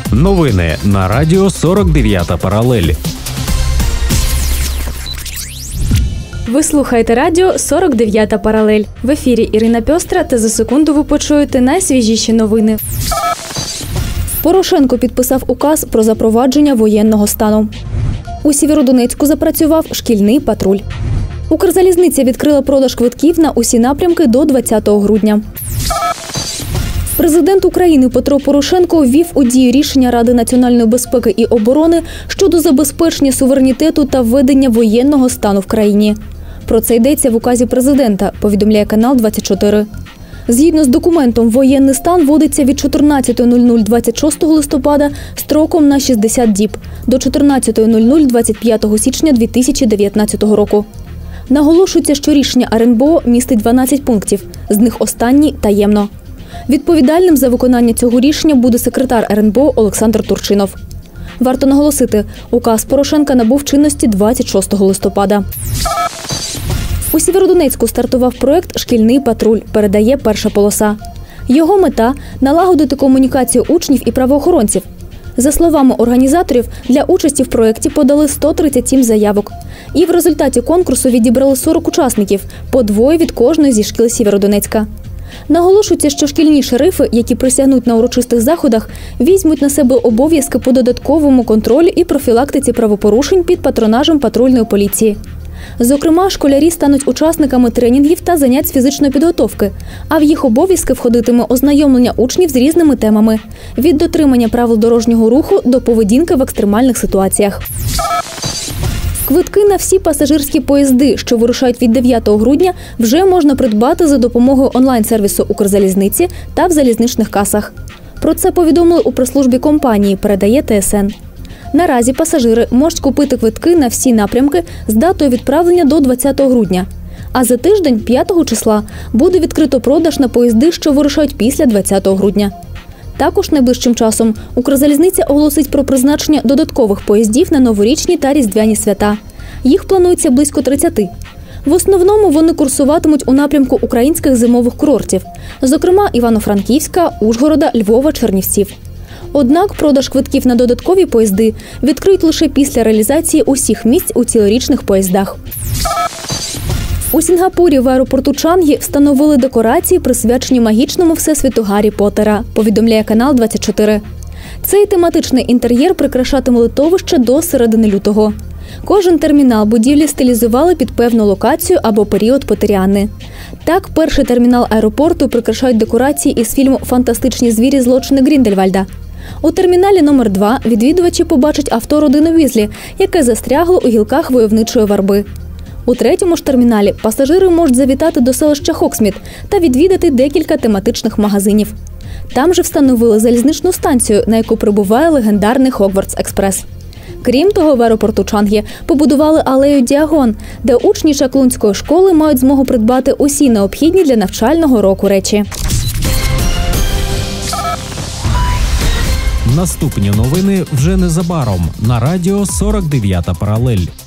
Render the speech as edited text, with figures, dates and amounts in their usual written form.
Новини на радіо 49 паралель. Ви слухаєте радіо 49 паралель. В ефірі Ірина Пьостра, та за секунду ви почуєте найсвіжіші новини. Порошенко підписав указ про запровадження воєнного стану. У Сєвєродонецьку запрацював шкільний патруль. Укрзалізниця відкрила продаж квитків на усі напрямки до 20 грудня. Президент України Петро Порошенко ввів у дію рішення Ради національної безпеки і оборони щодо забезпечення суверенітету та введення воєнного стану в країні. Про це йдеться в указі президента, повідомляє канал 24. Згідно з документом, воєнний стан вводиться від 14.00 26 листопада строком на 60 діб до 14.00 25 січня 2019 року. Наголошується, що рішення РНБО містить 12 пунктів, з них останній – таємно. Відповідальним за виконання цього рішення буде секретар РНБО Олександр Турчинов. Варто наголосити, указ Порошенка набув чинності 26 листопада. У Сєвєродонецьку стартував проєкт «Шкільний патруль», передає «Перша полоса». Його мета – налагодити комунікацію учнів і правоохоронців. За словами організаторів, для участі в проєкті подали 137 заявок. І в результаті конкурсу відібрали 40 учасників, по двоє від кожної зі шкіл Сєвєродонецька. Наголошується, що шкільні шерифи, які присягнуть на урочистих заходах, візьмуть на себе обов'язки по додатковому контролю і профілактиці правопорушень під патронажем патрульної поліції. Зокрема, школярі стануть учасниками тренінгів та занять з фізичної підготовки, а в їх обов'язки входитиме ознайомлення учнів з різними темами – від дотримання правил дорожнього руху до поведінки в екстремальних ситуаціях. Квитки на всі пасажирські поїзди, що вирушають від 9 грудня, вже можна придбати за допомогою онлайн-сервісу Укрзалізниці та в залізничних касах. Про це повідомили у прес-службі компанії, передає ТСН. Наразі пасажири можуть купити квитки на всі напрямки з датою відправлення до 20 грудня. А за тиждень, 5 числа, буде відкрито продаж на поїзди, що вирушають після 20 грудня. Також найближчим часом Укрзалізниця оголосить про призначення додаткових поїздів на новорічні та різдвяні свята. Їх планується близько 30. В основному вони курсуватимуть у напрямку українських зимових курортів, зокрема Івано-Франківська, Ужгорода, Львова, Чернівців. Однак продаж квитків на додаткові поїзди відкриють лише після реалізації усіх місць у цілорічних поїздах. У Сінгапурі в аеропорту Чангі встановили декорації, присвячені магічному всесвіту Гаррі Поттера, повідомляє канал 24. Цей тематичний інтер'єр прикрашатиме литовище до середини лютого. Кожен термінал будівлі стилізували під певну локацію або період Поттеріани. Так, перший термінал аеропорту прикрашають декорації із фільму «Фантастичні звірі. Злочини Гріндельвальда». У терміналі номер 2 відвідувачі побачать авто родини Візлі, яке застрягло у гілках войовничої верби. У 3-му ж терміналі пасажири можуть завітати до селища Хоксміт та відвідати декілька тематичних магазинів. Там же встановили залізничну станцію, на яку прибуває легендарний Хогвартс-експрес. Крім того, в аеропорту Чангі побудували алею Діагон, де учні Чаклунської школи мають змогу придбати усі необхідні для навчального року речі. Наступні новини вже незабаром на радіо 49 паралель.